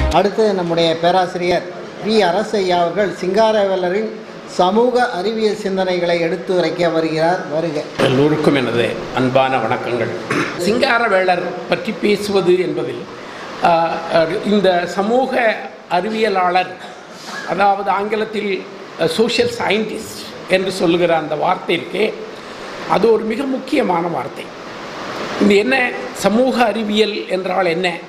அடுத்து நம்முடைய பேராசிரியர் பி. அரசையா அவர்கள் சிங்காரவேலரின் சமூக அறிவியல் சிந்தனைகளை எடுத்து உரைக்க வருகிறார். வருக. எல்லோருக்கும் எனது அன்பான வணக்கங்கள். சிங்காரவேலர் பற்றி பேசுவது என்பதில் இந்த சமூக அறிவியலாளர், அதாவது ஆங்கிலத்தில் சோஷியல் சயின்டிஸ்ட் என்று சொல்லுகிற அந்த வார்த்தைக்கு அது ஒரு மிக முக்கியமான வார்த்தை. இந்த என்ன சமூக அறிவியல் என்றால்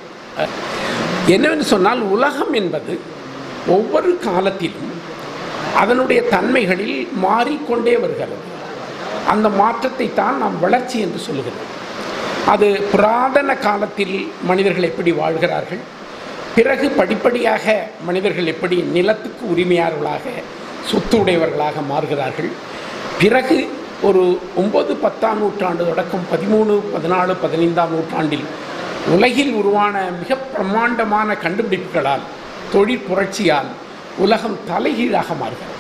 என்னவென்று சொன்னால், உலகம் என்பது ஒவ்வொரு காலத்திலும் அதனுடைய தன்மைகளில் மாறிக்கொண்டே வருகிறது. அந்த மாற்றத்தை தான் நாம் வளர்ச்சி என்று சொல்லுகிறோம். அது புராதன காலத்தில் மனிதர்கள் எப்படி வாழ்கிறார்கள், பிறகு படிப்படியாக மனிதர்கள் எப்படி நிலத்துக்கு உரிமையாளர்களாக சொத்து உடையவர்களாக மாறுகிறார்கள், பிறகு ஒரு 9, 10ஆம் நூற்றாண்டு தொடக்கம் 13, 14, 15ஆம் நூற்றாண்டில் உலகில் உருவான மிக பிரம்மாண்டமான கண்டுபிடிப்புகளால், தொழிற் புரட்சியால் உலகம் தலைகீழாக மாறுகிறது.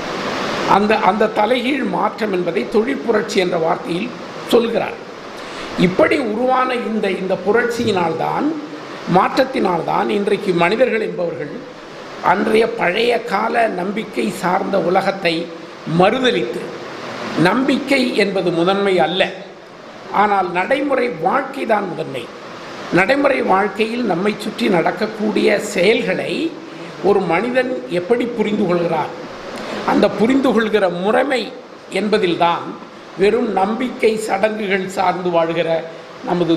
அந்த தலைகீழ் மாற்றம் என்பதை தொழிற்புரட்சி என்ற வார்த்தையில் சொல்கிறார். இப்படி உருவான இந்த புரட்சியினால்தான், மாற்றத்தினால்தான் இன்றைக்கு மனிதர்கள் என்பவர்கள் அன்றைய பழைய கால நம்பிக்கை சார்ந்த உலகத்தை மறுதலித்து, நம்பிக்கை என்பது முதன்மை அல்ல, ஆனால் நடைமுறை வாழ்க்கை தான் முதன்மை. நடைமுறை வாழ்க்கையில் நம்மை சுற்றி நடக்கக்கூடிய செயல்களை ஒரு மனிதன் எப்படி புரிந்து கொள்கிறார், அந்த புரிந்து கொள்கிற முறைமை என்பதில்தான் வெறும் நம்பிக்கை சடங்குகள் சார்ந்து வாழ்கிற நமது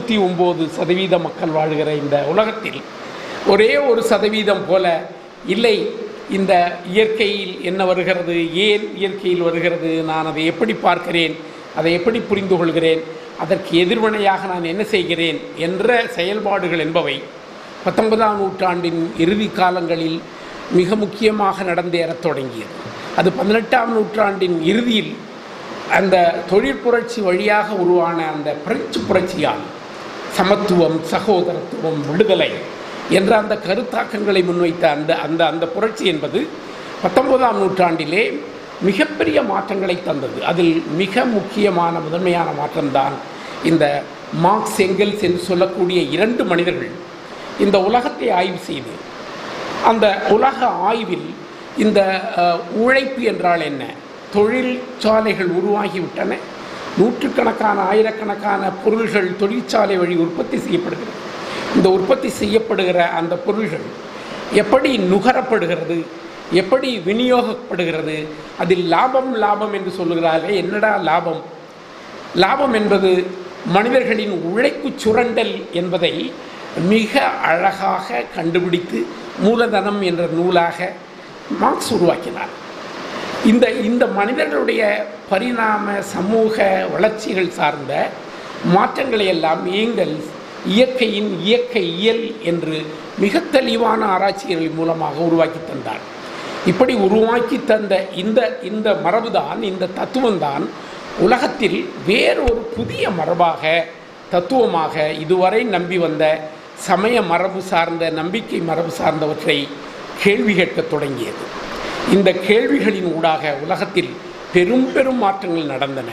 99% மக்கள் வாழ்கிற இந்த உலகத்தில் ஒரே 1% போல இல்லை, இந்த இயற்கையில் என்ன வருகிறது, ஏன் இயற்கையில் வருகிறது, நான் அதை எப்படி பார்க்கிறேன், அதை எப்படி புரிந்து கொள்கிறேன், அதற்கு எதிர்வினையாக நான் என்ன செய்கிறேன் என்ற செயல்பாடுகள் என்பவை 19ஆம் நூற்றாண்டின் இறுதி காலங்களில் மிக முக்கியமாக நடந்தேறத் தொடங்கியது. அது 18ஆம் நூற்றாண்டின் இறுதியில் அந்த தொழிற்புரட்சி வழியாக உருவான அந்த பிரெஞ்சு புரட்சியால் சமத்துவம், சகோதரத்துவம், விடுதலை என்ற அந்த கருத்தாக்கங்களை முன்வைத்த அந்த புரட்சி என்பது 19ஆம் நூற்றாண்டிலே மிகப்பெரிய மாற்றங்களை தந்தது. அதில் மிக முக்கியமான முதன்மையான மாற்றம்தான் இந்த மார்க்ஸ், எங்கெல்ஸ் என்று சொல்லக்கூடிய 2 மனிதர்கள் இந்த உலகத்தை ஆய்வு செய்து, அந்த உலக ஆய்வில் இந்த உழைப்பு என்றால் என்ன, தொழிற்சாலைகள் உருவாகிவிட்டன, நூற்றுக்கணக்கான ஆயிரக்கணக்கான பொருள்கள் தொழிற்சாலை வழி உற்பத்தி செய்யப்படுகிறது. இந்த உற்பத்தி செய்யப்படுகிற அந்த பொருள்கள் எப்படி நுகரப்படுகிறது, எப்படி விநியோகப்படுகிறது, அதில் லாபம் என்று சொல்லுகிறார்கள். என்னடா லாபம்? லாபம் என்பது மனிதர்களின் உழைப்பு சுரண்டல் என்பதை மிக அழகாக கண்டுபிடித்து மூலதனம் என்ற நூலாக மார்க்ஸ் உருவாக்கினார். இந்த மனிதர்களுடைய பரிணாம சமூக வளர்ச்சிகள் சார்ந்த மாற்றங்களை எல்லாம் எங்கெல்ஸ் இயற்கையின் இயற்கையியல் என்று மிக தெளிவான ஆராய்ச்சிகள் மூலமாக உருவாக்கி தந்தார். இப்படி உருவாக்கி தந்த இந்த மரபுதான், இந்த தத்துவம்தான் உலகத்தில் வேறொரு புதிய மரபாக, தத்துவமாக இதுவரை நம்பி வந்த சமய மரபு சார்ந்த, நம்பிக்கை மரபு சார்ந்தவற்றை கேள்வி கேட்கத் தொடங்கியது. இந்த கேள்விகளின் ஊடாக உலகத்தில் பெரும் மாற்றங்கள் நடந்தன.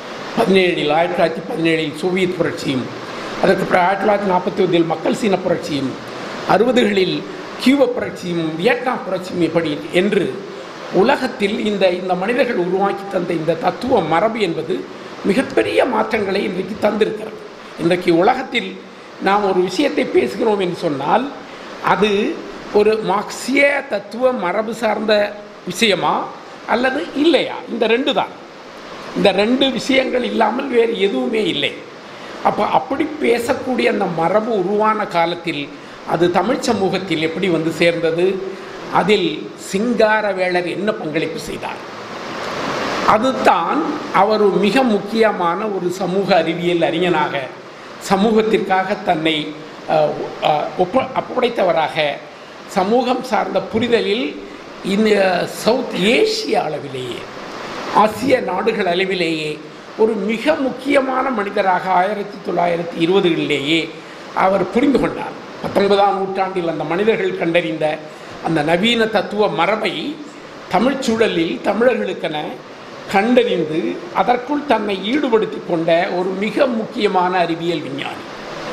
1917 சோவியத் புரட்சியும், அதற்கு 1941 மக்கள் சீன புரட்சியும், 60களில் கியூப புரட்சியும், வியட்நாம் புரட்சியும் எப்படி என்று உலகத்தில் இந்த மனிதர்கள் உருவாக்கி தந்த இந்த தத்துவ மரபு என்பது மிகப்பெரிய மாற்றங்களை இன்றைக்கு தந்திருக்கிறது. இன்றைக்கு உலகத்தில் நாம் ஒரு விஷயத்தை பேசுகிறோம் என்று சொன்னால், அது ஒரு மார்க்சிய தத்துவ மரபு சார்ந்த விஷயமா அல்லது இல்லையா? இந்த 2 தான். இந்த 2 விஷயங்கள் இல்லாமல் வேறு எதுவுமே இல்லை. அப்படி பேசக்கூடிய அந்த மரபு உருவான காலத்தில் அது தமிழ் சமூகத்தில் எப்படி வந்து சேர்ந்தது, அதில் சிங்காரவேலர் என்ன பங்களிப்பு செய்தார், அதுதான் அவர் மிக முக்கியமான ஒரு சமூக அறிவியல் அறிஞனாக, சமூகத்திற்காக தன்னை ஒப்படைத்தவராக, சமூகம் சார்ந்த புரிதலில் இந்த சவுத் ஏசிய அளவிலேயே, ஆசிய நாடுகள் அளவிலேயே ஒரு மிக முக்கியமான மனிதராக 1920களிலேயே அவர் புரிந்து கொண்டார். 19ஆம் நூற்றாண்டில் அந்த மனிதர்கள் கண்டறிந்த அந்த நவீன தத்துவ மரபை தமிழ்ச்சூழலில் தமிழர்களுக்கென கண்டறிந்து அதற்குள் தன்னை ஈடுபடுத்தி கொண்ட ஒரு மிக முக்கியமான அறிவியல் விஞ்ஞானி.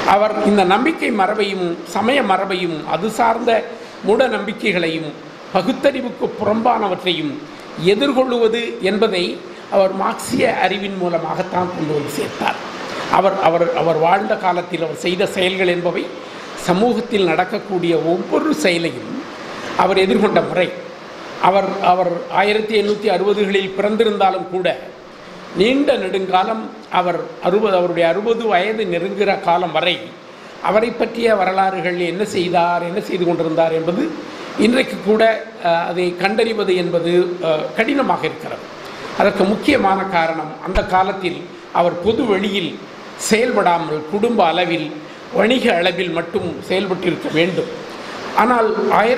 அவர் இந்த நம்பிக்கை மரபையும் சமய மரபையும் அது சார்ந்த மூட நம்பிக்கைகளையும் பகுத்தறிவுக்கு புறம்பானவற்றையும் எதிர்கொள்ளுவது என்பதை அவர் மார்க்சிய அறிவின் மூலமாகத்தான் கொண்டு வந்து சேர்த்தார். அவர் வாழ்ந்த காலத்தில் அவர் செய்த செயல்கள் என்பவை சமூகத்தில் நடக்கக்கூடிய ஒவ்வொரு செயலையும் அவர் எதிர்கொண்ட முறை. அவர் 1860களில் பிறந்திருந்தாலும் கூட நீண்ட நெடுங்காலம் அவருடைய 60 வயது நெருங்குகிற காலம் வரை அவரை பற்றிய வரலாறுகள் என்ன செய்தார், என்ன செய்து கொண்டிருந்தார் என்பது இன்றைக்கு கூட அதை கண்டறிவது என்பது கடினமாக இருக்கிறது. அதற்கு முக்கியமான காரணம், அந்த காலத்தில் அவர் பொது வெளியில் செயல்படாமல் குடும்ப அளவில் வணிக அளவில் மட்டும் செயல்பட்டிருக்க வேண்டும். ஆனால்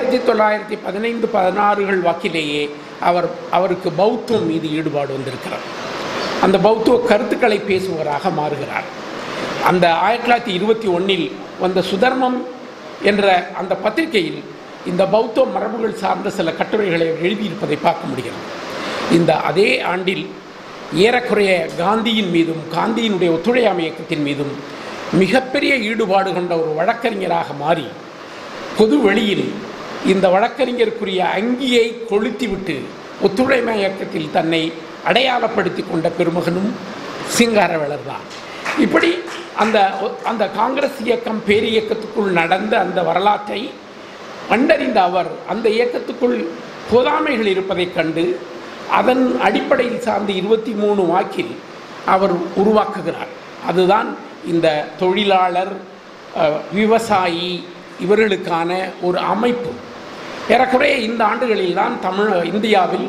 1915-16 வாக்கிலேயே அவருக்கு பௌத்தம் மீது ஈடுபாடு வந்திருக்கிறார். அந்த பௌத்த கருத்துக்களை பேசுவராக மாறுகிறார். அந்த 1921 வந்த சுதர்மம் என்ற அந்த பத்திரிகையில் இந்த பௌத்த மரபுகள் சார்ந்த சில கட்டுரைகளை எழுதியிருப்பதை பார்க்க முடிகிறது. இந்த அதே ஆண்டில் ஏறக்குறைய காந்தியின் மீதும் காந்தியினுடைய ஒத்துழையாமை இயக்கத்தின் மீதும் மிகப்பெரிய ஈடுபாடு கொண்ட ஒரு வழக்கறிஞராக மாறி பொது வெளியில் இந்த வழக்கறிஞருக்குரிய அங்கியை கொளுத்திவிட்டு ஒத்துழையாமை இயக்கத்தில் தன்னை அடையாளப்படுத்தி கொண்ட பெருமகனும் சிங்காரவேலர் தான். இப்படி அந்த காங்கிரஸ் இயக்கம் பேரியக்கத்துக்குள் நடந்த அந்த வரலாற்றை கண்டறிந்த அவர் அந்த இயக்கத்துக்குள் பொதாமைகள் இருப்பதைக் கண்டு அதன் அடிப்படையில் சார்ந்து 23 வாக்கில் அவர் உருவாக்குகிறார். அதுதான் இந்த தொழிலாளர், விவசாயி இவர்களுக்கான ஒரு அமைப்பு. ஏறக்குறைய இந்த ஆண்டுகளில் தான் இந்தியாவில்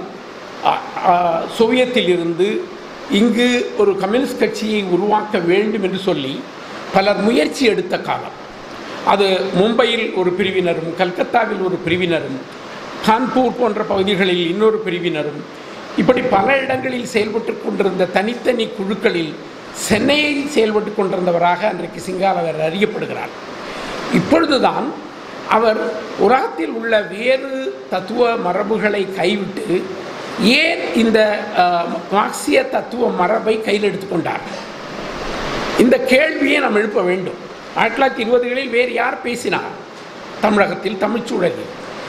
சோவியத்தில் இருந்து இங்கு ஒரு கம்யூனிஸ்ட் கட்சியை உருவாக்க வேண்டும் என்று சொல்லி பலர் முயற்சி எடுத்த காலம். அது மும்பையில் ஒரு பிரிவினரும், கல்கத்தாவில் ஒரு பிரிவினரும், கான்பூர் போன்ற பகுதிகளில் இன்னொரு பிரிவினரும், இப்படி பல இடங்களில் செயல்பட்டு கொண்டிருந்த தனித்தனி குழுக்களில் சென்னையில் செயல்பட்டு கொண்டிருந்தவராக அன்றைக்கு சிங்காரவேலர் அறியப்படுகிறார். இப்பொழுதுதான் அவர் உலகத்தில் உள்ள வேறு தத்துவ மரபுகளை கைவிட்டு ஏன் இந்த மார்க்சிய தத்துவ மரபை கையில் எடுத்துக்கொண்டார்? இந்த கேள்வியை நாம் எழுப்ப வேண்டும். 1920களில் வேறு யார் பேசினார் தமிழகத்தில், தமிழ்ச்சூழலில்?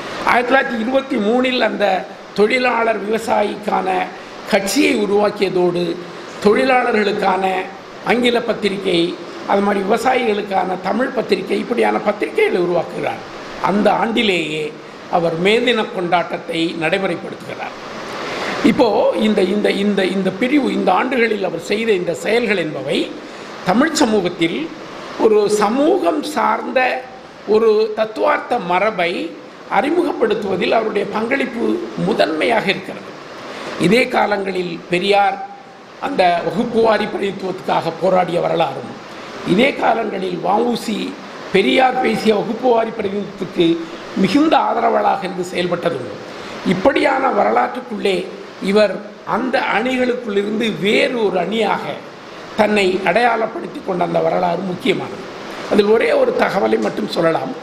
1923 அந்த தொழிலாளர் விவசாயிக்கான கட்சியை உருவாக்கியதோடு தொழிலாளர்களுக்கான ஆங்கில பத்திரிகை, அது மாதிரி விவசாயிகளுக்கான தமிழ் பத்திரிகை, இப்படியான பத்திரிகைகளை உருவாக்குகிறார். அந்த ஆண்டிலேயே அவர் மேதின கொண்டாட்டத்தை நடைமுறைப்படுத்துகிறார். இப்போது இந்த பிரிவு, இந்த ஆண்டுகளில் அவர் செய்த இந்த செயல்கள் என்பவை தமிழ் சமூகத்தில் ஒரு சமூகம் சார்ந்த ஒரு தத்துவார்த்த மரபை அறிமுகப்படுத்துவதில் அவருடைய பங்களிப்பு முதன்மையாக இருக்கிறது. இதே காலங்களில் பெரியார் அந்த வகுப்புவாரி பிரதித்துவத்துக்காக போராடிய வரலாறும், இதே காலங்களில் வ.உ.சி. பெரியார் பேசிய வகுப்புவாரி பிரதித்துவத்துக்கு மிகுந்த ஆதரவாளராக இருந்து செயல்பட்டதும், இப்படியான வரலாற்றுக்குள்ளே இவர் அந்த அணிகளுக்குள்ளிருந்து வேறு ஒரு அணியாக தன்னை அடையாளப்படுத்தி கொண்ட அந்த வரலாறு முக்கியமானது. அதில் ஒரே ஒரு தகவலை மட்டும் சொல்லலாம்.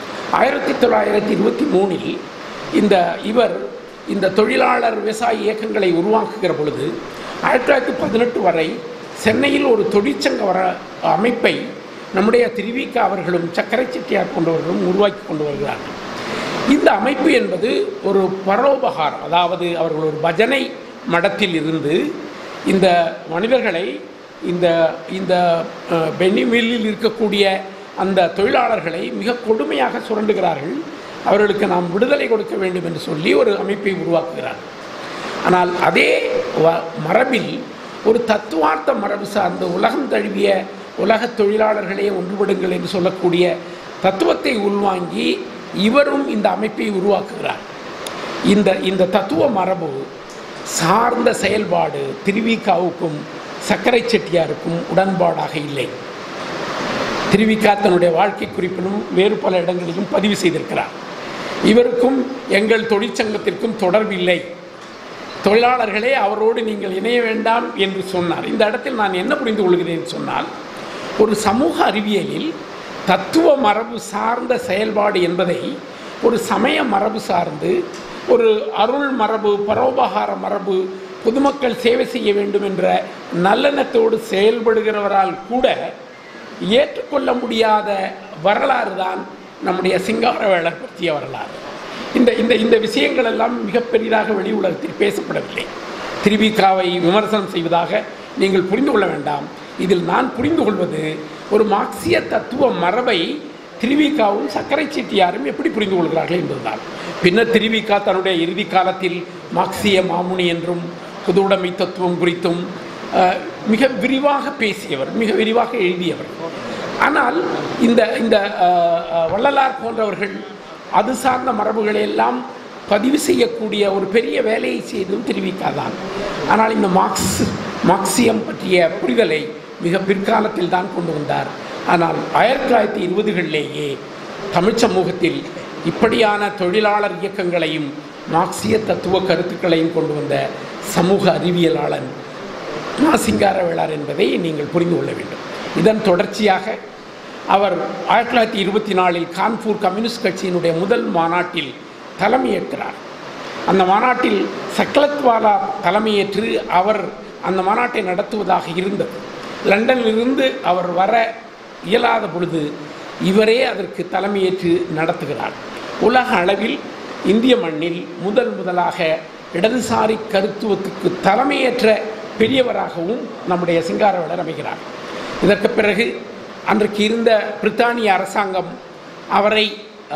1923 இவர் இந்த தொழிலாளர் விவசாய இயக்கங்களை உருவாக்குகிற பொழுது 1918 வரை சென்னையில் ஒரு தொழிற்சங்க அமைப்பை நம்முடைய திருவிக அவர்களும் சக்கரை செட்டியார் கொண்டவர்களும் உருவாக்கி கொண்டு வருகிறார்கள். இந்த அமைப்பு என்பது ஒரு பரோபகாரம், அதாவது அவர்கள் ஒரு பஜனை மடத்தில் இருந்து இந்த மனிதர்களை இந்த பெனிமில்லில் இருக்கக்கூடிய அந்த தொழிலாளர்களை மிக கொடுமையாக சுரண்டுகிறார்கள், அவர்களுக்கு நாம் விடுதலை கொடுக்க வேண்டும் என்று சொல்லி ஒரு அமைப்பை உருவாக்குகிறார்கள். ஆனால் அதே மரபில் ஒரு தத்துவார்த்த மரபு சார்ந்த உலகம் தழுவிய உலக தொழிலாளர்களே ஒன்றுபடுங்கள் என்று சொல்லக்கூடிய தத்துவத்தை உள்வாங்கி இவரும் இந்த அமைப்பை உருவாக்குகிறார். இந்த தத்துவ மரபு சார்ந்த செயல்பாடு திருவிகாவுக்கும் சக்கரை செட்டியாருக்கும் உடன்பாடாக இல்லை. திருவிக தன்னுடைய வாழ்க்கை குறிப்பிலும் வேறு பல இடங்களிலும் பதிவு செய்திருக்கிறார். இவருக்கும் எங்கள் தொழிற்சங்கத்திற்கும் தொடர்பில்லை, தொழிலாளர்களே அவரோடு நீங்கள் இணைய வேண்டாம் என்று சொன்னார். இந்த இடத்தில் நான் என்ன புரிந்து கொள்கிறேன் சொன்னால், ஒரு சமூக அறிவியலில் தத்துவ மரபு சார்ந்த செயல்பாடு என்பதை ஒரு சமய மரபு சார்ந்து, ஒரு அருள் மரபு, பரோபகார மரபு, பொதுமக்கள் சேவை செய்ய வேண்டும் என்ற நல்லெண்ணத்தோடு செயல்படுகிறவரால் கூட ஏற்றுக்கொள்ள முடியாத வரலாறு தான் நம்முடைய சிங்காரவேலர் பற்றிய வரலாறு. இந்த இந்த இந்த விஷயங்கள் எல்லாம் மிக பெரிதாக வெளி உலகத்தில் பேசப்படவில்லை. திருவிகாவை விமர்சனம் செய்வதாக நீங்கள் புரிந்து கொள்ள வேண்டாம். இதில் நான் புரிந்து கொள்வது ஒரு மார்க்சிய தத்துவ மரபை திருவிகாவும் சக்கரை செட்டியாரும் எப்படி புரிந்து கொள்கிறார்கள் என்பதுதான். பின்னர் திருவிகா தன்னுடைய இறுதி காலத்தில் மார்க்சிய மாமுனி என்றும் பொதுவுடைமை தத்துவம் குறித்தும் மிக விரிவாக பேசியவர், மிக விரிவாக எழுதியவர். ஆனால் இந்த இந்த வள்ளலார் போன்றவர்கள் அது சார்ந்த மரபுகளை எல்லாம் பதிவு செய்யக்கூடிய ஒரு பெரிய வேலையை செய்தும் தெரிவிக்காதான். ஆனால் இந்த மார்க்சியம் பற்றிய புரிதலை மிக பிற்காலத்தில் தான் கொண்டு வந்தார். ஆனால் 1920களிலேயே தமிழ் சமூகத்தில் இப்படியான தொழிலாளர் இயக்கங்களையும் மார்க்சிய தத்துவ கருத்துக்களையும் கொண்டு வந்த சமூக அறிவியலாளன் சிங்காரவேலர் என்பதை நீங்கள் புரிந்து கொள்ள வேண்டும். இதன் தொடர்ச்சியாக அவர் 1924 கான்பூர் கம்யூனிஸ்ட் கட்சியினுடைய முதல் மாநாட்டில் தலைமையேற்கிறார். அந்த மாநாட்டில் சக்லத்வாலா தலைமையேற்று அவர் அந்த மாநாட்டை நடத்துவதாக இருந்தது. லண்டனிலிருந்து அவர் வர இயலாத பொழுது இவரே அதற்கு தலைமையேற்று நடத்துகிறார். உலக அளவில் இந்திய மண்ணில் முதலாக இடதுசாரி கருத்துவத்துக்கு தலைமையேற்ற பெரியவராகவும் நம்முடைய சிங்காரவேலர் அமைகிறார். இதற்கு பிறகு அன்றைக்கு இருந்த பிரித்தானிய அரசாங்கம் அவரை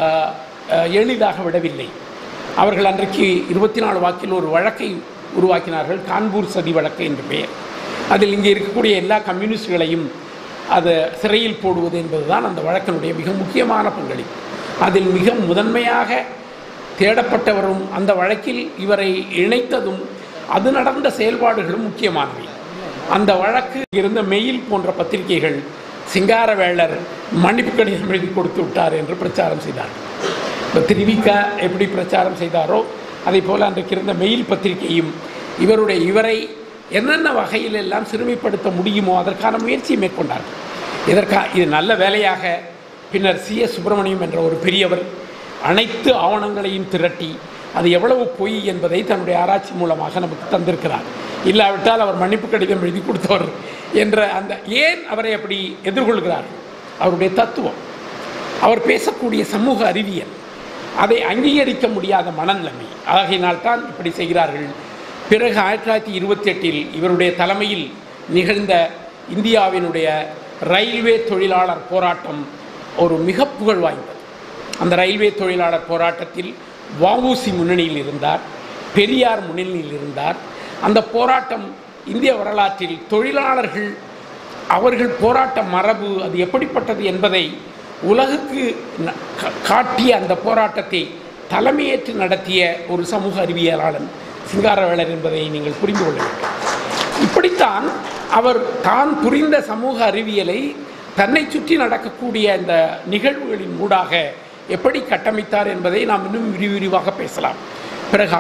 எளிதாக விடவில்லை. அவர்கள் அன்றைக்கு 24 வாக்கில் ஒரு வழக்கை உருவாக்கினார்கள், கான்பூர் சதி வழக்கு என்று பெயர். அதில் இங்கே இருக்கக்கூடிய எல்லா கம்யூனிஸ்டுகளையும் அதை சிறையில் போடுவது என்பதுதான் அந்த வழக்கினுடைய மிக முக்கியமான பங்களிப்பு. அதில் மிக முதன்மையாக தேடப்பட்டவரும் அந்த வழக்கில் இவரை இணைத்ததும் அது நடந்த செயல்பாடுகளும் முக்கியமானவை. அந்த வழக்கு இருந்த மெயில் போன்ற பத்திரிகைகள் சிங்காரவேலர் மன்னிப்பு கடிதம் எழுதி கொடுத்து விட்டார் என்று பிரச்சாரம் செய்தார். இப்போ திருவிக எப்படி பிரச்சாரம் செய்தாரோ அதே போல் அன்றைக்கு இருந்த மெயில் பத்திரிகையும் இவரை என்னென்ன வகையில் எல்லாம் சிறுமைப்படுத்த முடியுமோ அதற்கான முயற்சியை மேற்கொண்டார்கள். இது நல்ல வேலையாக பின்னர் CS சுப்பிரமணியம் என்ற ஒரு பெரியவர் அனைத்து ஆவணங்களையும் திரட்டி அது எவ்வளவு பொய் என்பதை தன்னுடைய ஆராய்ச்சி மூலமாக நமக்கு தந்திருக்கிறார். இல்லாவிட்டால் அவர் மன்னிப்பு கடிதம் எழுதி கொடுத்தவர் என்ற அந்த ஏன் அவரை அப்படி எதிர்கொள்கிறார்கள்? அவருடைய தத்துவம், அவர் பேசக்கூடிய சமூக அறிவியல், அதை அங்கீகரிக்க முடியாத மனநிலைமை ஆகையினால்தான் இப்படி செய்கிறார்கள். பிறகு 1928 இவருடைய தலைமையில் நிகழ்ந்த இந்தியாவினுடைய ரயில்வே தொழிலாளர் போராட்டம் ஒரு மிக புகழ் வாய்ந்தது. அந்த ரயில்வே தொழிலாளர் போராட்டத்தில் வஉசி முன்னணியில் இருந்தார், பெரியார் முன்னணியில் இருந்தார். அந்த போராட்டம் இந்திய வரலாற்றில் தொழிலாளர்கள் அவர்கள் போராட்ட மரபு அது எப்படிப்பட்டது என்பதை உலகுக்கு காட்டிய அந்த போராட்டத்தை தலைமையேற்று நடத்திய ஒரு சமூக அறிவியலாளன் சிங்காரவேலர் என்பதை நீங்கள் புரிந்து கொள்ள வேண்டும். இப்படித்தான் அவர் தான் புரிந்த சமூக அறிவியலை தன்னை சுற்றி நடக்கக்கூடிய இந்த நிகழ்வுகளின் ஊடாக எப்படி கட்டமைத்தார் என்பதை நாம் இன்னும் விரிவாக பேசலாம். பிறகு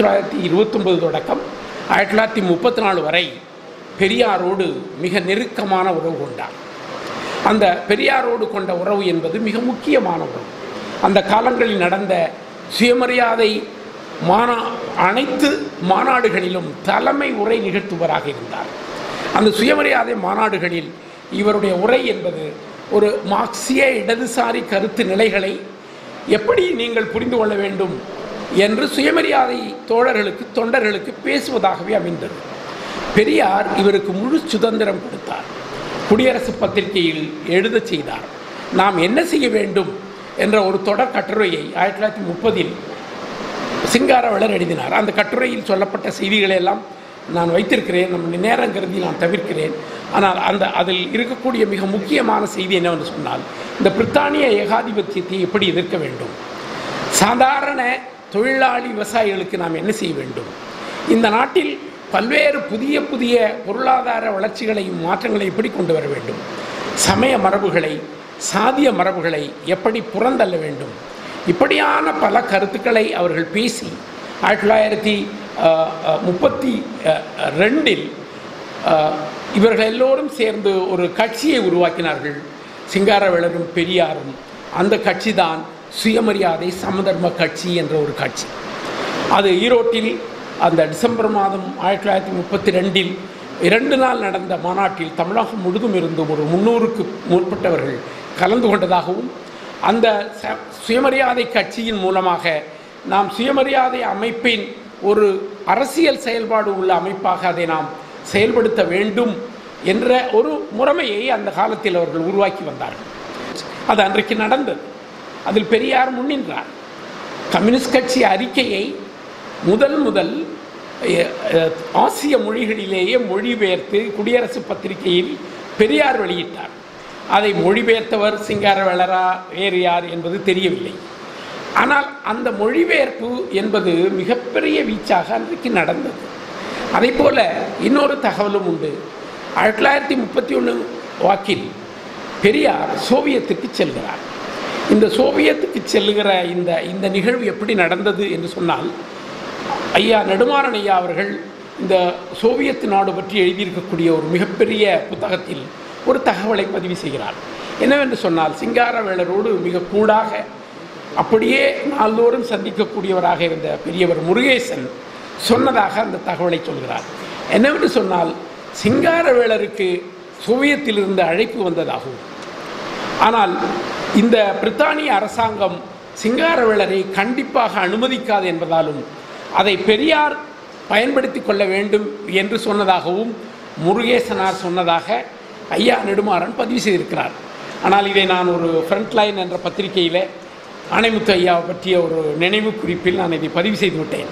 1929 தொடக்கம் 1934 வரை பெரியாரோடு மிக நெருக்கமான உறவு கொண்டார். அந்த பெரியாரோடு கொண்ட உறவு என்பது மிக முக்கியமான உறவு. அந்த காலங்களில் நடந்த சுயமரியாதை அனைத்து மாநாடுகளிலும் தலைமை உரை நிகழ்த்துவராக இருந்தார். அந்த சுயமரியாதை மாநாடுகளில் இவருடைய உரை என்பது ஒரு மார்க்சிய இடதுசாரி கருத்து நிலைகளை எப்படி நீங்கள் புரிந்து கொள்ள வேண்டும் என்று சுயமரியாதை தொண்டர்களுக்கு பேசுவதாகவே அமைந்தது. பெரியார் இவருக்கு முழு சுதந்திரம் கொடுத்தார். குடியரசு பத்திரிகையில் எழுத செய்தார். நாம் என்ன செய்ய வேண்டும் என்ற ஒரு தொடர் கட்டுரையை 1930 சிங்காரவேலர் எழுதினார். அந்த கட்டுரையில் சொல்லப்பட்ட செய்திகளை எல்லாம் நான் வைத்திருக்கிறேன். நம்ம நேரம் கருதி நான் தவிர்க்கிறேன். ஆனால் அதில் இருக்கக்கூடிய மிக முக்கியமான செய்தி என்னவென்று சொன்னால், இந்த பிரித்தானிய ஏகாதிபத்தியத்தை எப்படி எதிர்க்க வேண்டும், சாதாரண தொழிலாளி விவசாயிகளுக்கு நாம் என்ன செய்ய வேண்டும், இந்த நாட்டில் பல்வேறு புதிய பொருளாதார வளர்ச்சிகளையும் மாற்றங்களை எப்படி கொண்டு வர வேண்டும், சமய மரபுகளை சாதிய மரபுகளை எப்படி புறந்தள்ள வேண்டும், இப்படியான பல கருத்துக்களை அவர்கள் பேசி 1932 இவர்கள் எல்லோரும் சேர்ந்து ஒரு கட்சியை உருவாக்கினார்கள், சிங்காரவேலரும் பெரியாரும். அந்த கட்சி தான் சுயமரியாதை சமதர்ம கட்சி என்ற ஒரு கட்சி. அது ஈரோட்டில் அந்த டிசம்பர் மாதம் 1932 2 நாள் நடந்த மாநாட்டில் தமிழகம் முழுதும் இருந்தும் ஒரு 300க்கு மேற்பட்டவர்கள் கலந்து கொண்டதாகவும் அந்த சுயமரியாதை கட்சியின் மூலமாக நாம் சுயமரியாதை அமைப்பின் ஒரு அரசியல் செயல்பாடு உள்ள அமைப்பாக அதை நாம் செயல்படுத்த வேண்டும் என்ற ஒரு முறைமையை அந்த காலத்தில் அவர்கள் உருவாக்கி வந்தார்கள். அது அன்றைக்கு நடந்தது. அதில் பெரியார் முன்னின்றார். கம்யூனிஸ்ட் கட்சி அறிக்கையை முதல் ஆசிய மொழிகளிலேயே மொழிபெயர்த்து குடியரசு பத்திரிகையில் பெரியார் வெளியிட்டார். அதை மொழிபெயர்த்தவர் சிங்காரவேலரா வேறு யார் என்பது தெரியவில்லை. ஆனால் அந்த மொழிபெயர்ப்பு என்பது மிகப்பெரிய வீச்சாக அன்றைக்கு நடந்தது. அதே போல இன்னொரு தகவலும் உண்டு. 1931 வாக்கில் பெரியார் சோவியத்துக்கு செல்கிறார். இந்த சோவியத்துக்கு செல்லுகிற இந்த நிகழ்வு எப்படி நடந்தது என்று சொன்னால், ஐயா நெடுமாறன் ஐயா அவர்கள் இந்த சோவியத் நாடு பற்றி எழுதியிருக்கக்கூடிய ஒரு மிகப்பெரிய புத்தகத்தில் ஒரு தகவலை பதிவு செய்கிறார். என்னவென்று சொன்னால், சிங்காரவேலரோடு மிக கூடாக அப்படியே நாள்தோறும் சந்திக்கக்கூடியவராக இருந்த பெரியவர் முருகேசன் சொன்னதாக அந்த தகவலை சொல்கிறார். என்னவென்று சொன்னால், சிங்காரவேலருக்கு சோவியத்திலிருந்து அழைப்பு வந்ததாகவும், ஆனால் இந்த பிரித்தானிய அரசாங்கம் சிங்காரவேலரை கண்டிப்பாக அனுமதிக்காது என்பதாலும் அதை பெரியார் பயன்படுத்தி கொள்ள வேண்டும் என்று சொன்னதாகவும் முருகேசனார் சொன்னதாக ஐயா நெடுமாறன் பதிவு செய்திருக்கிறார். ஆனால் இதை நான் ஒரு ஃப்ரண்ட்லைன் என்ற பத்திரிகையில் ஆணைமுத்து ஐயாவை பற்றிய ஒரு நினைவு குறிப்பில் நான் இதை பதிவு செய்து விட்டேன்.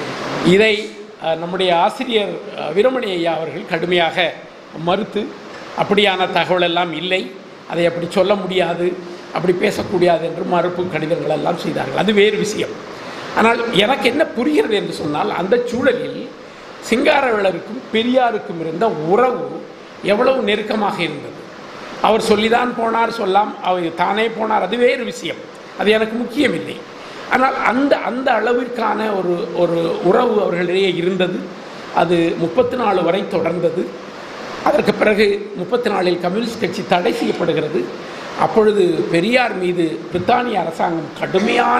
இதை நம்முடைய ஆசிரியர் வீரமணி ஐயா அவர்கள் கடுமையாக மறுத்து, அப்படியான தகவல் எல்லாம் இல்லை, அதை அப்படி சொல்ல முடியாது, அப்படி பேசக்கூடாது என்று மறுப்பு கடிதங்கள் எல்லாம் செய்தார்கள். அது வேறு விஷயம். ஆனால் எனக்கு என்ன புரிகிறது என்று சொன்னால், அந்த சூழலில் சிங்காரவேலருக்கும் பெரியாருக்கும் இருந்த உறவு எவ்வளவு நெருக்கமாக இருந்தது. அவர் சொல்லிதான் போனார், அவர் தானே போனார், அது வேறு விஷயம், அது எனக்கு முக்கியமில்லை. ஆனால் அந்த அளவிற்கான ஒரு உறவு அவர்களிடையே இருந்தது. அது 34 வரை தொடர்ந்தது. அதற்கு பிறகு 34இல் கம்யூனிஸ்ட் கட்சி தடை செய்யப்படுகிறது. அப்பொழுது பெரியார் மீது பிரித்தானிய அரசாங்கம் கடுமையான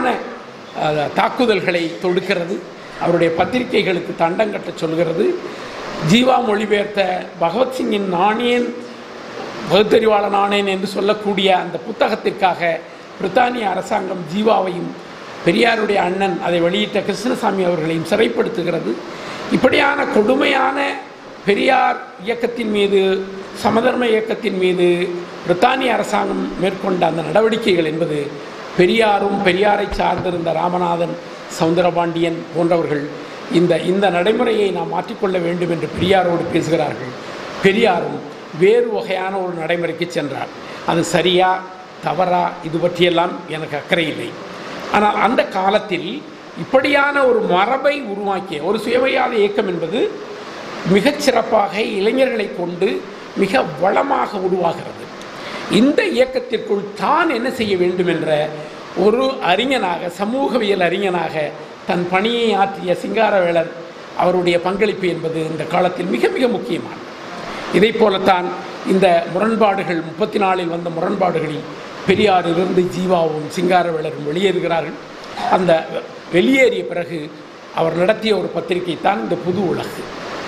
தாக்குதல்களை தொடுக்கிறது. அவருடைய பத்திரிகைகளுக்கு தண்டம் கட்ட சொல்கிறது. ஜீவா மொழிபெயர்த்த பகவத்சிங்கின் நாணேன் பகுத்தறிவாளன் ஆனேன் என்று சொல்லக்கூடிய அந்த புத்தகத்திற்காக பிரித்தானிய அரசாங்கம் ஜீவாவையும் பெரியாருடைய அண்ணன் அதை வெளியிட்ட கிருஷ்ணசாமி அவர்களையும் சிறைப்படுத்துகிறது. இப்படியான கொடுமையான பெரியார் இயக்கத்தின் மீது, சமதர்ம இயக்கத்தின் மீது பிரித்தானிய அரசாங்கம் மேற்கொண்ட அந்த நடவடிக்கைகள் என்பது பெரியாரும் பெரியாரை சார்ந்திருந்த ராமநாதன், சவுந்தரபாண்டியன் போன்றவர்கள் இந்த நடைமுறையை நாம் மாற்றிக்கொள்ள வேண்டும் என்று பெரியாரோடு பேசுகிறார்கள். பெரியாரும் வேறு வகையான ஒரு நடைமுறைக்கு சென்றார். அது சரியா தவறா இது பற்றியெல்லாம் எனக்கு அக்கறை இல்லை. ஆனால் அந்த காலத்தில் இப்படியான ஒரு மரபை உருவாக்கிய ஒரு சுயமரியாதை இயக்கம் என்பது மிகச்சிறப்பாக இளைஞர்களை கொண்டு மிக வளமாக உருவாகிறது. இந்த இயக்கத்திற்குள் தான் என்ன செய்ய வேண்டும் என்ற ஒரு அறிஞனாக, சமூகவியல் அறிஞனாக தன் பணியை ஆற்றிய சிங்காரவேலர் அவருடைய பங்களிப்பு என்பது இந்த காலத்தில் மிக மிக முக்கியமானது. இதை போலத்தான் இந்த முரண்பாடுகள் 34இல் வந்த முரண்பாடுகளில் பெரியாரிலிருந்து ஜீவாவும் சிங்காரவேலரும் வெளியேறுகிறார்கள். அந்த வெளியேறிய பிறகு அவர் நடத்திய ஒரு பத்திரிகை தான் இந்த புது உலகு.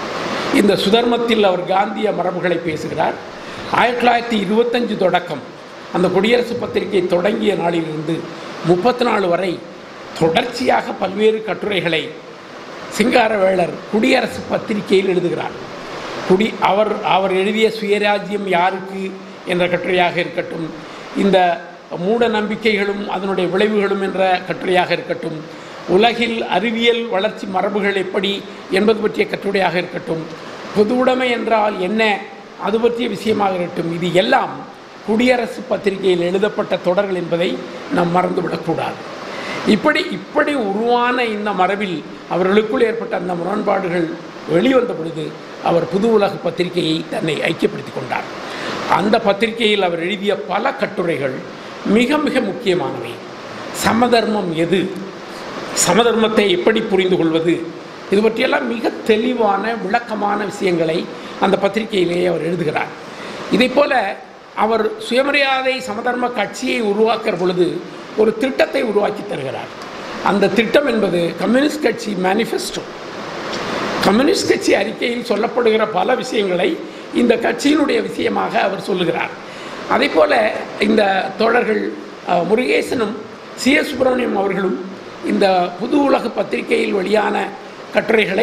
இந்த சுதர்மத்தில் அவர் காந்திய மரபுகளை பேசுகிறார். 1925 தொடக்கம் அந்த குடியரசு பத்திரிகை தொடங்கிய நாளிலிருந்து 34 வரை தொடர்ச்சியாக பல்வேறு கட்டுரைகளை சிங்காரவேலர் குடியரசு பத்திரிகையில் எழுதுகிறார். அவர் எழுதிய சுயராஜ்யம் யாருக்கு என்ற கட்டுரையாக இருக்கட்டும், இந்த மூட நம்பிக்கைகளும் அதனுடைய விளைவுகளும் என்ற கட்டுரையாக இருக்கட்டும், உலகில் அறிவியல் வளர்ச்சி மரபுகள் எப்படி என்பது பற்றிய கட்டுரையாக இருக்கட்டும், பொது உடைமை என்றால் என்ன அது பற்றிய விஷயமாக இருக்கட்டும், இது எல்லாம் குடியரசு பத்திரிகையில் எழுதப்பட்ட தொடர்கள் என்பதை நாம் மறந்துவிடக்கூடாது. இப்படி உருவான இந்த மரபில் அவர்களுக்குள் ஏற்பட்ட அந்த முரண்பாடுகள் வெளிவந்த பொழுது அவர் புது உலக பத்திரிகையை தன்னை ஐக்கியப்படுத்தி கொண்டார். அந்த பத்திரிகையில் அவர் எழுதிய பல கட்டுரைகள் மிக மிக முக்கியமானவை. சமதர்மம் எது, சமதர்மத்தை எப்படி புரிந்து கொள்வது, இது பற்றியெல்லாம் மிக தெளிவான விளக்கமான விஷயங்களை அந்த பத்திரிகையிலேயே அவர் எழுதுகிறார். இதை போல அவர் சுயமரியாதை சமதர்ம கட்சியை உருவாக்குற பொழுது ஒரு திட்டத்தை உருவாக்கி தருகிறார். அந்த திட்டம் என்பது கம்யூனிஸ்ட் கட்சி மேனிஃபெஸ்டோ. கம்யூனிஸ்ட் கட்சி அறிக்கையில் சொல்லப்படுகிற பல விஷயங்களை இந்த கட்சியினுடைய விஷயமாக அவர் சொல்லுகிறார். அதே போல் இந்த தோழர்கள் முருகேசனும் சி.எஸ். சுப்பிரமணியம் அவர்களும் இந்த புது உலக பத்திரிகையில் வெளியான கட்டுரைகளை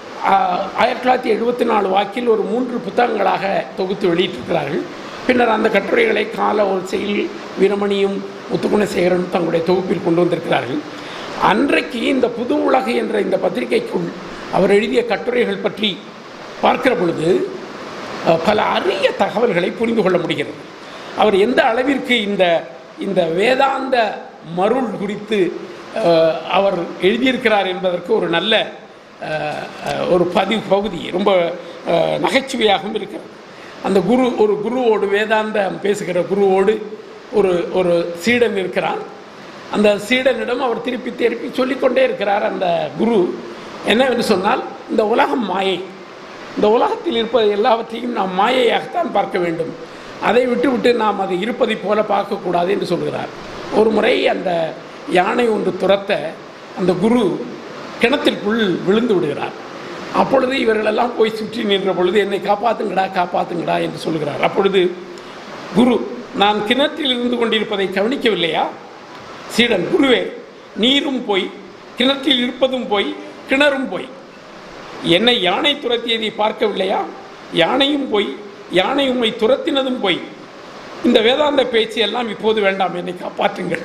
1974 வாக்கில் ஒரு 3 புத்தகங்களாக தொகுத்து வெளியிட்டிருக்கிறார்கள். பின்னர் அந்த கட்டுரைகளை கால ஓசையில் வீரமணியும் முத்துக்குணசேகரனும் தங்களுடைய தொகுப்பில் கொண்டு வந்திருக்கிறார்கள். அன்றைக்கு இந்த புது உலகு என்ற இந்த பத்திரிகைக்குள் அவர் எழுதிய கட்டுரைகள் பற்றி பார்க்கிற பொழுது பல அரிய தகவல்களை புரிந்து கொள்ள முடிகிறது. அவர் எந்த அளவிற்கு இந்த வேதாந்த மருள் குறித்து அவர் எழுதியிருக்கிறார் என்பதற்கு ஒரு நல்ல ஒரு பகுதி ரொம்ப நகைச்சுவையாகவும் இருக்கிறது. அந்த ஒரு குருவோடு வேதாந்தம் பேசுகிற குருவோடு ஒரு சீடன் இருக்கிறான். அந்த சீடனிடம் அவர் திருப்பி சொல்லிக்கொண்டே இருக்கிறார். அந்த குரு என்னவென்று சொன்னால், இந்த உலகம் மாயை, இந்த உலகத்தில் இருப்பது எல்லாவற்றையும் நாம் மாயையாகத்தான் பார்க்க வேண்டும், அதை விட்டு நாம் அது இருப்பதை போல பார்க்கக்கூடாது என்று சொல்கிறார். ஒரு முறை அந்த யானை ஒன்று துரத்த அந்த குரு கிணத்திற்குள் விழுந்து விடுகிறார். அப்பொழுது இவர்களெல்லாம் போய் சுற்றி நின்ற பொழுது, என்னை காப்பாற்றுங்கடா என்று சொல்கிறார். அப்பொழுது குரு, நான் கிணற்றில் இருந்து கொண்டிருப்பதை கவனிக்கவில்லையா? சீடன், குருவே, நீரும் போய், கிணற்றில் இருப்பதும் போய், கிணறும் போய், என்னை யானை துரத்தியதை பார்க்கவில்லையா? யானையும் போய், யானை உம்மை துரத்தினதும் போய், இந்த வேதாந்த பேச்சு எல்லாம் இப்போது வேண்டாம், என்னை காப்பாற்றுங்கள்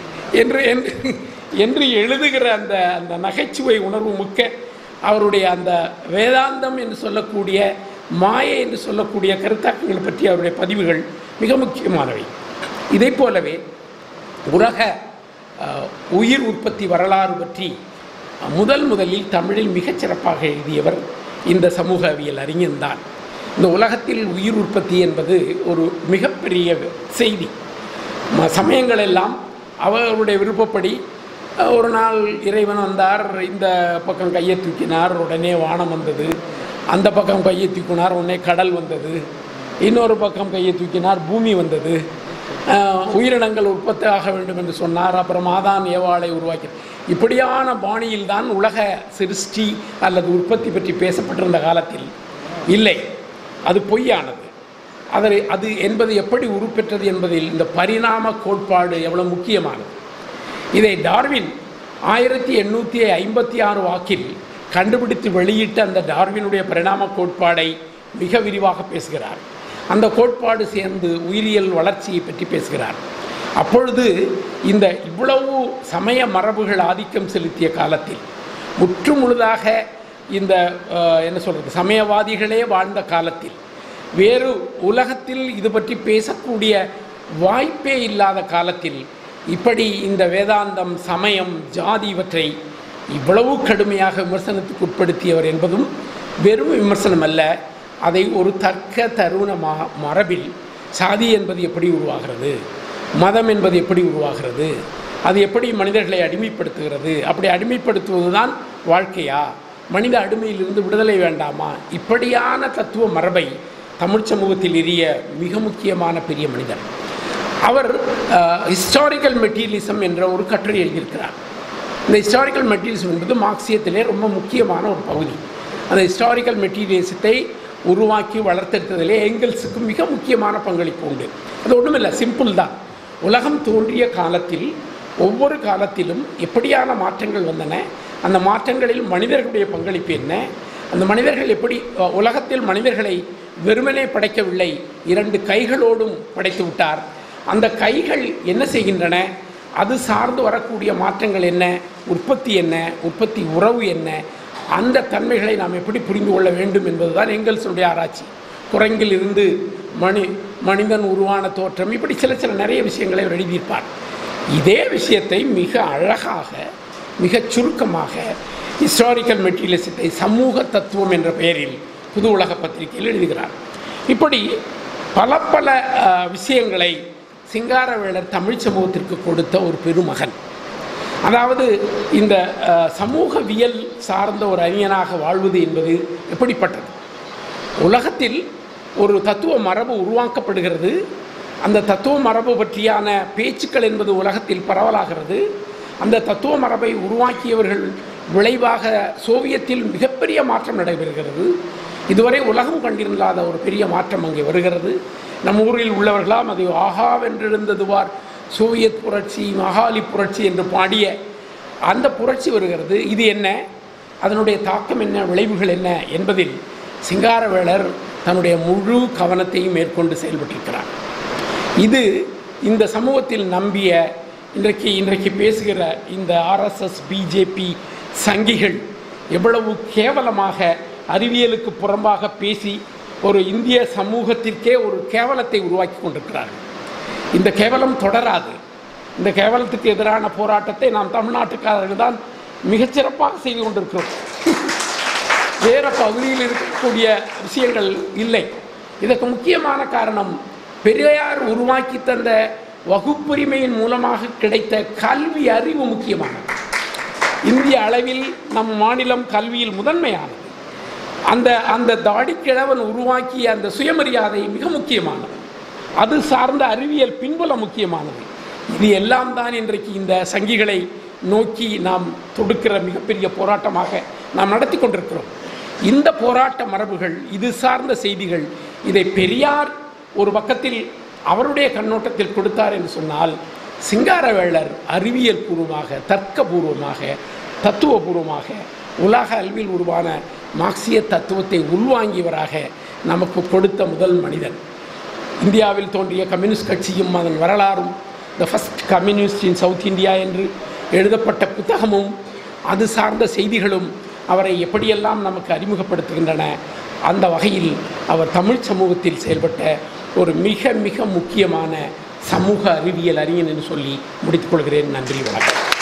என்று எழுதுகிற அந்த நகைச்சுவை உணர்வு மிக்க அவருடைய அந்த வேதாந்தம் என்று சொல்லக்கூடிய மாயை என்று சொல்லக்கூடிய கருத்தாக்கங்கள் பற்றி அவருடைய பதிவுகள் மிக முக்கியமானவை. இதை போலவே உலக உயிர் உற்பத்தி வரலாறு பற்றி முதலில் தமிழில் மிகச்சிறப்பாக எழுதியவர் இந்த சமூகவியல் அறிஞன்தான். இந்த உலகத்தில் உயிர் உற்பத்தி என்பது ஒரு மிகப்பெரிய செய்தி. சமயங்கள் எல்லாம் அவருடைய விருப்பப்படி, ஒரு நாள் இறைவன் வந்தார், இந்த பக்கம் கையை தூக்கினார், உடனே வானம் வந்தது, அந்த பக்கம் கையை தூக்கினார், உடனே கடல் வந்தது, இன்னொரு பக்கம் கையை தூக்கினார், பூமி வந்தது, உயிரினங்கள் உற்பத்தி ஆக வேண்டும் என்று சொன்னார், அப்புறம் ஆதான் ஏவாளை உருவாக்கினார். இப்படியான பாணியில்தான் உலக சிருஷ்டி அல்லது உற்பத்தி பற்றி பேசப்பட்டிருந்த காலத்தில் இல்லை, அது பொய்யானது. அது என்பது எப்படி உருப்பெற்றது என்பதில் இந்த பரிணாம கோட்பாடு எவ்வளவு முக்கியமானது. இதை டார்வின் 1856 வாக்கில் கண்டுபிடித்து வெளியிட்ட அந்த டார்வினுடைய பரிணாம கோட்பாடை மிக விரிவாக பேசுகிறார். அந்த கோட்பாடு சேர்ந்து உயிரியல் வளர்ச்சியை பற்றி பேசுகிறார். அப்பொழுது இந்த இவ்வளவு சமய மரபுகள் ஆதிக்கம் செலுத்திய காலத்தில் முற்றுமுழுதாக இந்த என்ன சொல்கிறது, சமயவாதிகளே வாழ்ந்த காலத்தில், வேறு உலகத்தில் இது பற்றி பேசக்கூடிய வாய்ப்பே இல்லாத காலத்தில், இப்படி இந்த வேதாந்தம், சமயம், ஜாதி இவற்றை இவ்வளவு கடுமையாக விமர்சனத்துக்கு உட்படுத்தியவர் என்பதும் வெறும் விமர்சனம் அல்ல, அதை ஒரு தர்க்க தருண மரபில் சாதி என்பது எப்படி உருவாகிறது, மதம் என்பது எப்படி உருவாகிறது, அது எப்படி மனிதர்களை அடிமைப்படுத்துகிறது, அப்படி அடிமைப்படுத்துவது தான் வாழ்க்கையா, மனித அடிமையிலிருந்து விடுதலை வேண்டாமா, இப்படியான தத்துவ மரபை தமிழ் சமூகத்தில் எரிய மிக முக்கியமான பெரிய மனிதர். அவர் ஹிஸ்டாரிக்கல் மெட்டீரியலிசம் என்ற ஒரு கட்டுரை எழுதியிருக்கிறார். இந்த ஹிஸ்டாரிக்கல் மெட்டீரியலிசம் என்பது மார்க்சியத்திலே ரொம்ப முக்கியமான ஒரு பகுதி. அந்த ஹிஸ்டாரிக்கல் மெட்டீரியலிசத்தை உருவாக்கி வளர்த்தெடுத்ததிலே எங்கெல்ஸுக்கு மிக முக்கியமான பங்களிப்பு உண்டு. அது ஒன்றும் இல்லை, சிம்பிள் தான். உலகம் தோன்றிய காலத்தில் ஒவ்வொரு காலத்திலும் எப்படியான மாற்றங்கள் வந்தன, அந்த மாற்றங்களில் மனிதர்களுடைய பங்களிப்பு என்ன, அந்த மனிதர்கள் எப்படி உலகத்தில் மனிதர்களை வெறுமனே படைக்கவில்லை, 2 கைகளோடும் படைத்து விட்டார். அந்த கைகள் என்ன செய்கின்றன, அது சார்ந்து வரக்கூடிய மாற்றங்கள் என்ன, உற்பத்தி என்ன, உற்பத்தி உறவு என்ன, அந்த தன்மைகளை நாம் எப்படி புரிந்து கொள்ள வேண்டும் என்பதுதான் எங்கெல்ஸுடைய ஆராய்ச்சி. குரங்கில் இருந்து மனிதன் உருவான தோற்றம், இப்படி சில நிறைய விஷயங்களை அவர் எழுதியிருப்பார். இதே விஷயத்தை மிக அழகாக, மிக சுருக்கமாக ஹிஸ்டாரிக்கல் மெட்டீரியலிசத்தை சமூக தத்துவம் என்ற பெயரில் புது உலக பத்திரிகையில் எழுதுகிறார். இப்படி பல விஷயங்களை சிங்காரவேலர் தமிழ் சமூகத்திற்கு கொடுத்த ஒரு பெருமகன். அதாவது இந்த சமூகவியல் சார்ந்த ஒரு அறிஞனாக வாழ்வது என்பது எப்படிப்பட்டது? உலகத்தில் ஒரு தத்துவ மரபு உருவாக்கப்படுகிறது, அந்த தத்துவ மரபு பற்றியான பேச்சுக்கள் என்பது உலகத்தில் பரவலாகிறது. அந்த தத்துவ மரபை உருவாக்கியவர்கள் விளைவாக சோவியத்தில் மிகப்பெரிய மாற்றம் நடைபெறுகிறது. இதுவரை உலகம் கண்டிருந்தாத ஒரு பெரிய மாற்றம் அங்கே வருகிறது. நம் ஊரில் உள்ளவர்களாம் அதை ஆகாவென்றிருந்ததுவார் சோவியத் புரட்சி, மகாலி புரட்சி என்று பாடிய அந்த புரட்சி வருகிறது. இது என்ன, அதனுடைய தாக்கம் என்ன, விளைவுகள் என்ன என்பதில் சிங்காரவேலர் தன்னுடைய முழு கவனத்தையும் மேற்கொண்டு செயல்பட்டிருக்கிறார். இது இந்த சமூகத்தில் நம்பிய இன்றைக்கு பேசுகிற இந்த RSS பிஜேபி சங்கிகள் எவ்வளவு கேவலமாக அறிவியலுக்கு புறம்பாக பேசி ஒரு இந்திய சமூகத்திற்கே ஒரு கேவலத்தை உருவாக்கி கொண்டிருக்கிறார்கள். இந்த கேவலம் தொடராது. இந்த கேவலத்துக்கு எதிரான போராட்டத்தை நாம் தமிழ்நாட்டுக்காரர்கள் தான் மிகச்சிறப்பாக செய்து கொண்டிருக்கிறோம். வேறு பகுதியில் இருக்கக்கூடிய விஷயங்கள் இல்லை. இதற்கு முக்கியமான காரணம் பெரியார் உருவாக்கி தந்த வகுப்புரிமையின் மூலமாக கிடைத்த கல்வி அறிவு முக்கியமானது. இந்திய அளவில் நம் மாநிலம் கல்வியில் முதன்மையானது. அந்த தாடிக்கிழவன் உருவாக்கிய அந்த சுயமரியாதை மிக முக்கியமானது. அது சார்ந்த அறிவியல் பின்புலம் முக்கியமானது. இது எல்லாம் தான் இன்றைக்கு இந்த சங்கிகளை நோக்கி நாம் தொடுக்கிற மிகப்பெரிய போராட்டமாக நாம் நடத்தி கொண்டிருக்கிறோம். இந்த போராட்ட மரபுகள், இது சார்ந்த செய்திகள், இதை பெரியார் ஒரு பக்கத்தில் அவருடைய கண்ணோட்டத்தில் கொடுத்தார் என்று சொன்னால், சிங்காரவேலர் அறிவியல் பூர்வமாக, தர்க்கபூர்வமாக, தத்துவபூர்வமாக உலக அளவில் உருவான மார்க்சிய தத்துவத்தை உள்வாங்கியவராக நமக்கு கொடுத்த முதல் மனிதன். இந்தியாவில் தோன்றிய கம்யூனிஸ்ட் கட்சியும் அதன் வரலாறும், the first communist in South India என்று எழுதப்பட்ட புத்தகமும் அது சார்ந்த செய்திகளும் அவரை எப்படியெல்லாம் நமக்கு அறிமுகப்படுத்துகின்றன. அந்த வகையில் அவர் தமிழ் சமூகத்தில் செயல்பட்ட ஒரு மிக மிக முக்கியமான சமூக அறிவியல் அறிஞன் என்று சொல்லி முடித்துக்கொள்கிறேன். நன்றி, வணக்கம்.